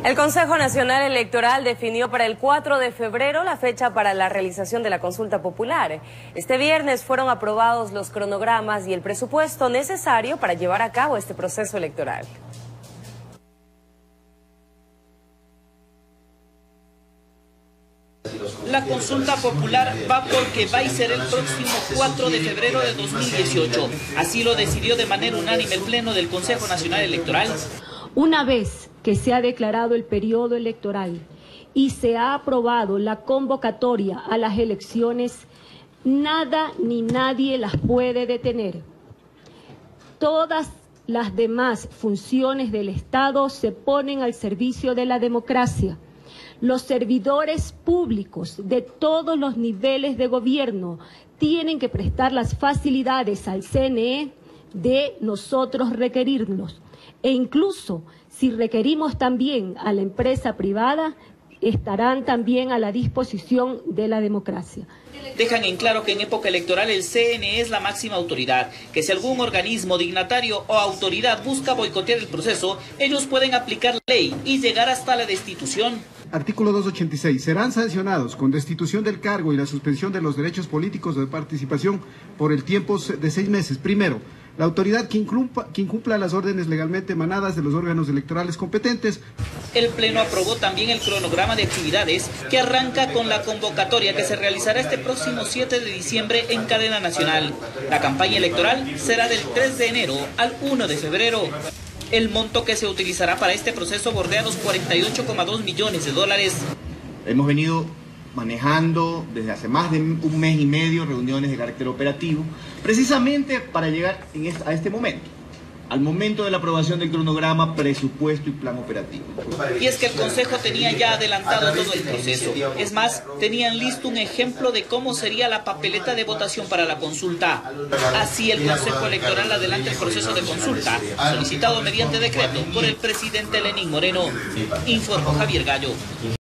El Consejo Nacional Electoral definió para el 4 de febrero la fecha para la realización de la consulta popular. Este viernes fueron aprobados los cronogramas y el presupuesto necesario para llevar a cabo este proceso electoral. La consulta popular va porque va a ser el próximo 4 de febrero de 2018. Así lo decidió de manera unánime el Pleno del Consejo Nacional Electoral. Una vez que se ha declarado el periodo electoral y se ha aprobado la convocatoria a las elecciones, nada ni nadie las puede detener. Todas las demás funciones del Estado se ponen al servicio de la democracia. Los servidores públicos de todos los niveles de gobierno tienen que prestar las facilidades al CNE de nosotros requerirnos. E incluso si requerimos también a la empresa privada, estarán también a la disposición de la democracia. Dejan en claro que en época electoral el CNE es la máxima autoridad, que si algún organismo, dignatario o autoridad busca boicotear el proceso, ellos pueden aplicar ley y llegar hasta la destitución. Artículo 286. Serán sancionados con destitución del cargo y la suspensión de los derechos políticos de participación por el tiempo de 6 meses. Primero, la autoridad que incumpla las órdenes legalmente emanadas de los órganos electorales competentes. El Pleno aprobó también el cronograma de actividades que arranca con la convocatoria que se realizará este próximo 7 de diciembre en cadena nacional. La campaña electoral será del 3 de enero al 1 de febrero. El monto que se utilizará para este proceso bordea los 48,2 millones de dólares. Hemos venido manejando desde hace más de un mes y medio reuniones de carácter operativo, precisamente para llegar a este momento, al momento de la aprobación del cronograma, presupuesto y plan operativo. Y es que el Consejo tenía ya adelantado todo el proceso. Es más, tenían listo un ejemplo de cómo sería la papeleta de votación para la consulta. Así el Consejo Electoral adelanta el proceso de consulta, solicitado mediante decreto por el presidente Lenín Moreno. Informó Javier Gallo.